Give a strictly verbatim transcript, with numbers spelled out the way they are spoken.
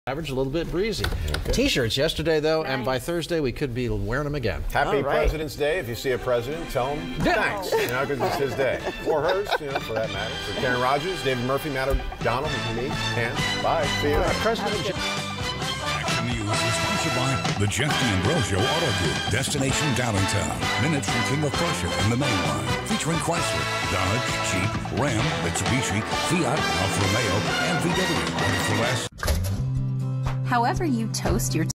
Average, a little bit breezy. Okay. T-shirts yesterday, though, nice. And by Thursday we could be wearing them again. Happy right. President's Day. If you see a president, tell him yeah. thanks, you know, because it's his day. Or hers, you know, for that matter. For Karen Rogers, David Murphy, Matt O'Donnell, and me, Pam. Bye. See you. Uh, President Action News is sponsored by the Jeff D'Ambrosio Auto Group, Destination Downtown. Minutes from King of Prussia and the main line, featuring Chrysler, Dodge, Jeep, Ram, Mitsubishi, Fiat, Alfa Romeo, and V W. For less. However you toast your